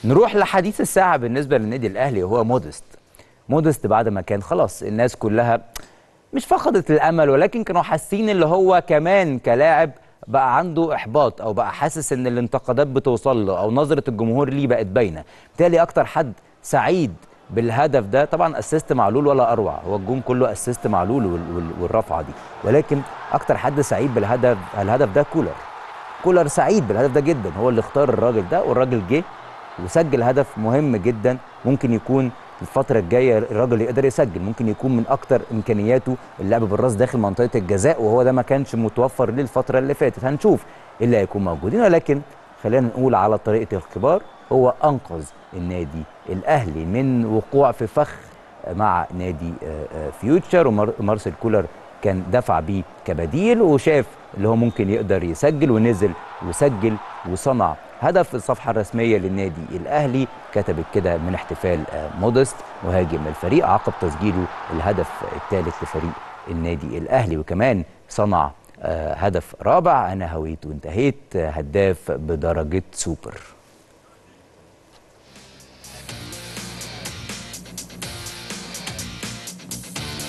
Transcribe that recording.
نروح لحديث الساعه بالنسبه للنادي الاهلي وهو مودست بعد ما كان خلاص الناس كلها مش فقدت الامل، ولكن كانوا حاسين اللي هو كمان كلاعب بقى عنده احباط، او بقى حاسس ان الانتقادات بتوصل له، او نظره الجمهور ليه بقت باينه. بالتالي اكتر حد سعيد بالهدف ده طبعا اسيست معلول ولا اروع، هو الجون كله اسيست معلول والرفعه دي، ولكن اكتر حد سعيد الهدف ده كولر سعيد بالهدف ده جدا، هو اللي اختار الراجل ده، والراجل جه وسجل هدف مهم جدا. ممكن يكون الفترة الجاية الراجل يقدر يسجل، ممكن يكون من أكتر إمكانياته اللعب بالراس داخل منطقة الجزاء، وهو ده ما كانش متوفر ليه الفترة اللي فاتت. هنشوف إيه اللي هيكون موجودين، ولكن خلينا نقول على طريقة الكبار هو أنقذ النادي الأهلي من وقوع في فخ مع نادي فيوتشر، ومارسيل كولر كان دفع بيه كبديل، وشاف اللي هو ممكن يقدر يسجل ونزل وسجل وصنع هدف. الصفحة الرسمية للنادي الأهلي كتبت كده من احتفال مودست مهاجم الفريق عقب تسجيله الهدف الثالث لفريق النادي الأهلي، وكمان صنع هدف رابع. أنا هويت وانتهيت هداف بدرجة سوبر.